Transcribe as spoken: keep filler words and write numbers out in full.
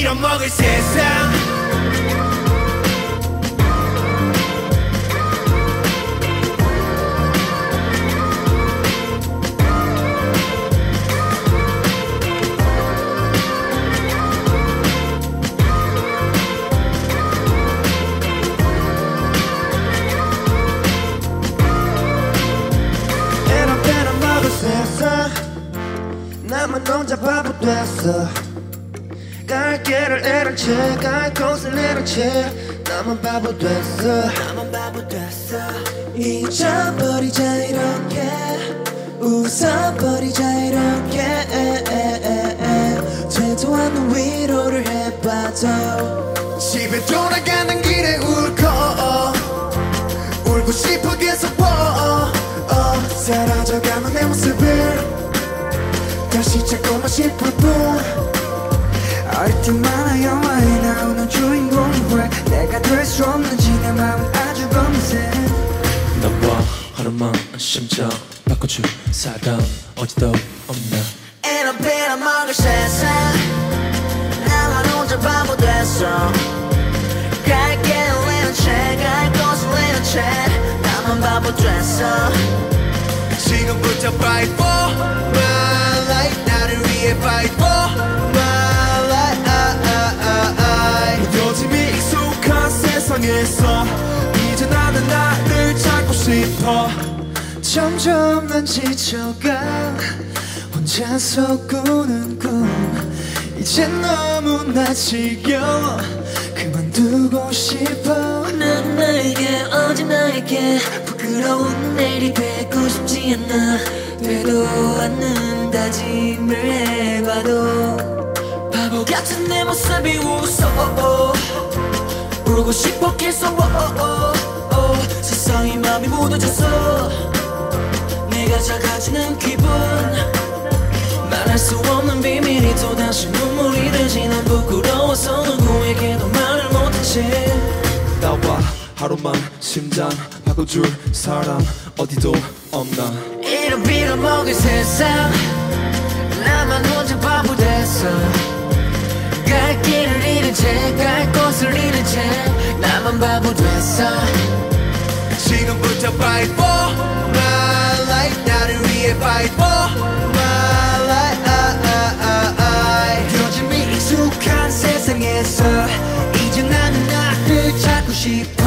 빌어먹을 세상 나만 혼자 바보 됐어 갈 길을 잃은 채 갈 곳을 잃은 채 나만 바보 됐어 나만 바보 됐어 잊어버리자 이렇게 웃어버리자 이렇게 되도 않는 위로를 해봐도 집에 돌아가는 길에 울고 울고 싶어 계속 워 사라져가는 내 모습을 다시 찾고만 싶을 뿐 얼티만 영화에 나오는 주인공이 왜 내가 될 수 없는지 내 마음은 아주 검은색 너와 하루만 심장 바꿔줄 사람 어디도 없나 이런 빌어먹을 세상 나만 혼자 바보 됐어 갈 길을 잃은 채 갈 곳을 잃은 채 나만 바보 됐어 지금부터 fight for my life 나를 위해 fight for my life 요즘이 익숙한 세상에서 이제 나는 나를 찾고 싶어 점점 난 지쳐가 혼자서 꾸는 꿈 이젠 너무나 지겨워 그만두고 싶어 난 나에게 어제 나에게 부끄러운 내일이 되고 싶지 않아 되도 않는 다짐을 해봐도 바보 같은 내 모습이 웃어 울고 싶어 계속 세상이 마음이 무뎌졌어 내가 작아지는 기분 말할 수 없는 비밀이 또다시 눈물이 되지 난 부끄러워서 누구에게도 말을 못했지 나와 하루만 심장 바꿔줄 사람 어디도 없나 이런 빌어먹을 세상 나만 혼자 바보 됐어 갈 길을 잃은 채 갈 곳을 잃은 채 나만 바보 됐어 지금부터 fight for my life 나를 위해 fight for my life 요즘이 익숙한 세상에서 이제 나는 나를 찾고 싶어